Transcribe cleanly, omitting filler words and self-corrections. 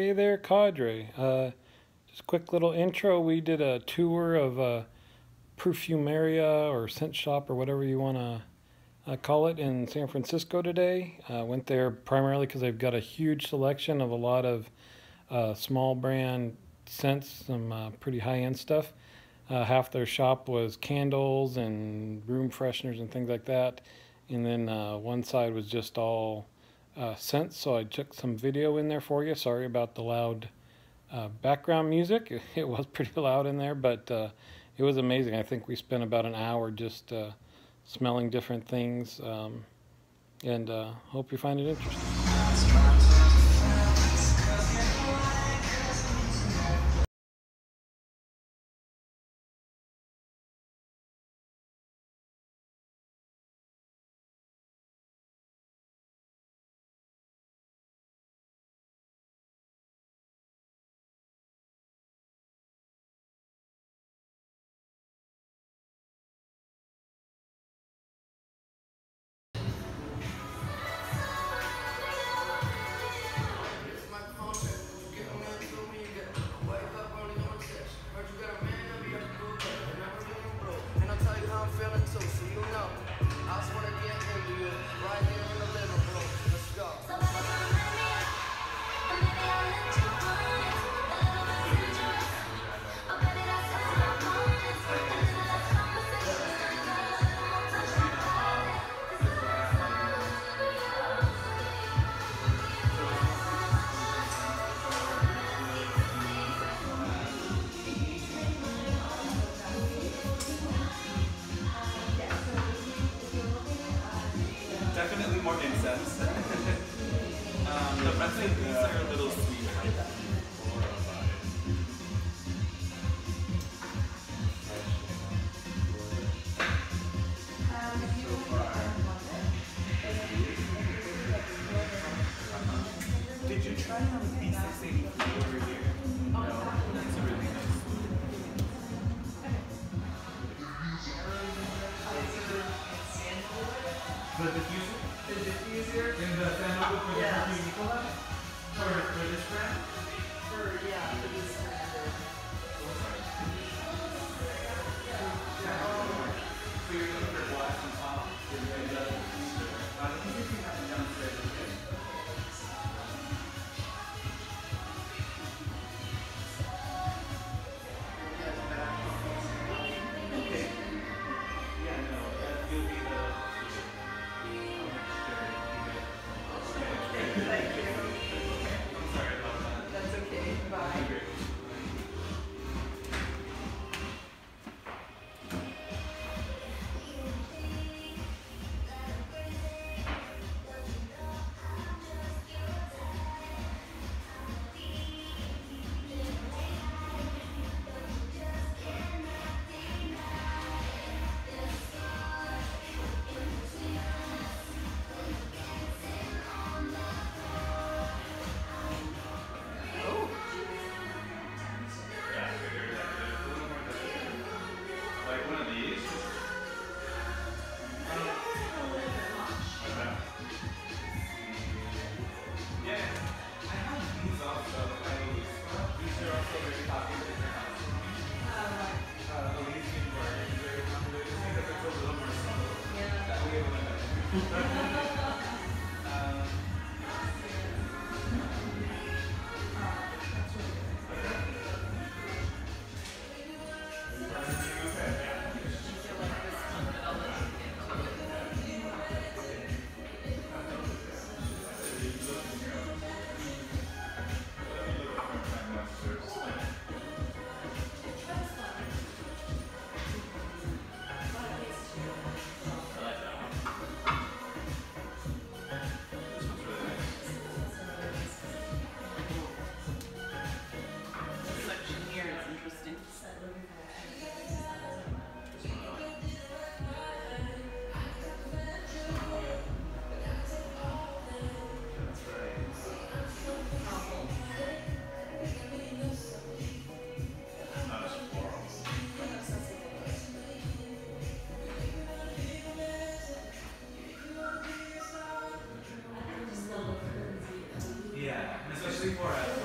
Hey there, Cadre. Just a quick little intro. We did a tour of Perfumeria or scent shop or whatever you want to call it in San Francisco today. Went there primarily because they've got a huge selection of a lot of small brand scents, some pretty high-end stuff. Half their shop was candles and room fresheners and things like that. And then one side was just all scents, so I took some video in there for you. Sorry about the loud background music. It was pretty loud in there, but it was amazing. I think we spent about an hour just smelling different things, and hope you find it interesting. Definitely more incense. The recipes are a little sweet. Did you try B683 over here? No, that's a really nice food. The diffuser in the sandalwood for the perfume Nicola? For this brand? For this brand. So you're looking for glass and top? The diffuser. The diffuser you have it downstairs, okay? Okay. Yeah, no, you'll be the... Thank you. I'm sorry about that. That's okay. Bye. Like one of these? Yeah, I have these also. These are also very popular in your house. Elysian Garden is very popular just because it's a little more subtle. That way when especially for us.